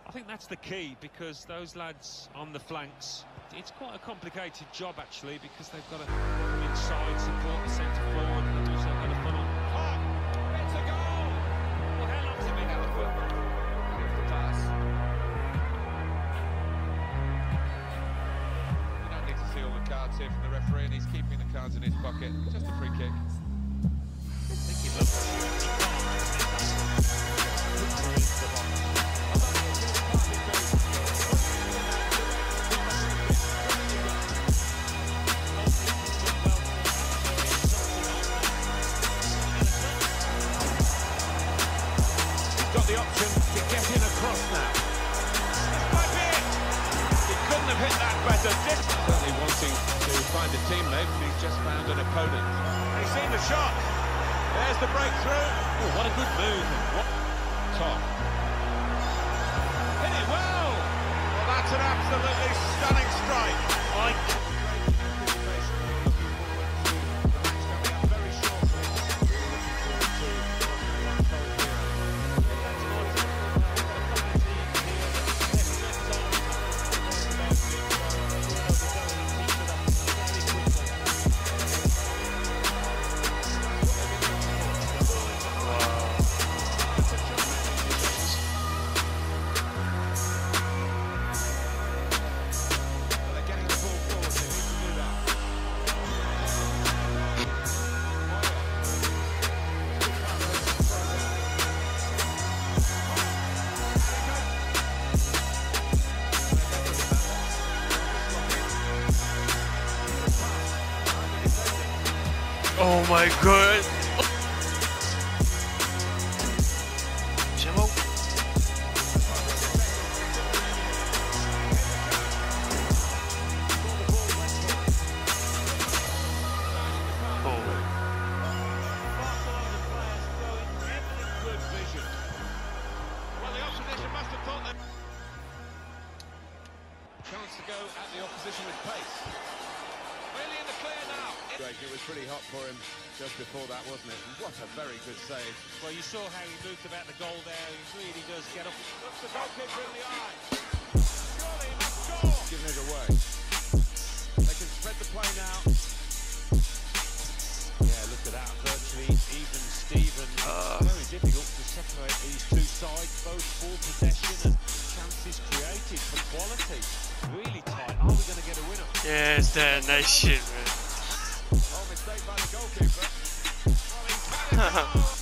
I think that's the key, because those lads on the flanks, it's quite a complicated job actually, because they've got to come inside, support the centre forward, and they've also got to funnel. It's a goal! Well, how long's it been out of work? Here's the pass. You don't need to see all the cards here from the referee, and he's keeping the cards in his pocket. Just a free kick. I think he looked. Got the option to get in across now. This might be it. He couldn't have hit that better. Certainly wanting to find a teammate, but he's just found an opponent. And he's seen the shot. There's the breakthrough. Oh, what a good move. What Top. Hit it well. Well, that's an absolutely stunning strike. Oh my god! Jimmo? Well, the opposition must have thought that. Chance to go at the opposition with pace. Really in the clear now. It was pretty hot for him just before that, wasn't it? What a very good save. Well, you saw how he moved about the goal there. He really does get up. Looks the goalkeeper in the eye. Surely he must score. Giving it away. They can spread the play now. Yeah, look at that. Virtually even Steven. Very difficult to separate these two sides. Both full possession and chances created for quality. Really tight. Are we going to get a winner? Yeah, it's that nice shit, man. Oh, mistake by the goalkeeper. Oh,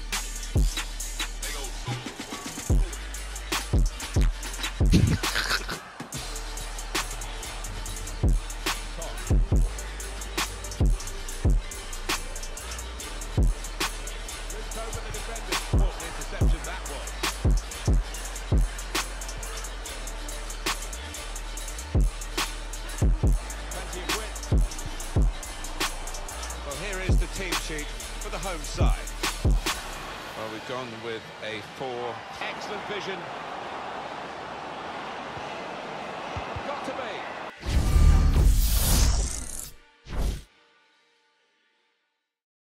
team sheet for the home side. Well, we've gone with a 4. Excellent vision. Got to be.